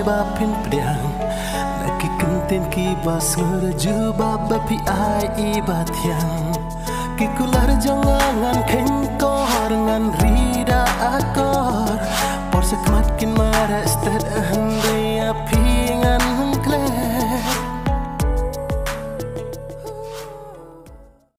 bapin pedang Naki kentin ki bas ngerju baba pi ai ibat yang Ki kular jangan kengkor ngan rida akor Por sekmat kin mara stad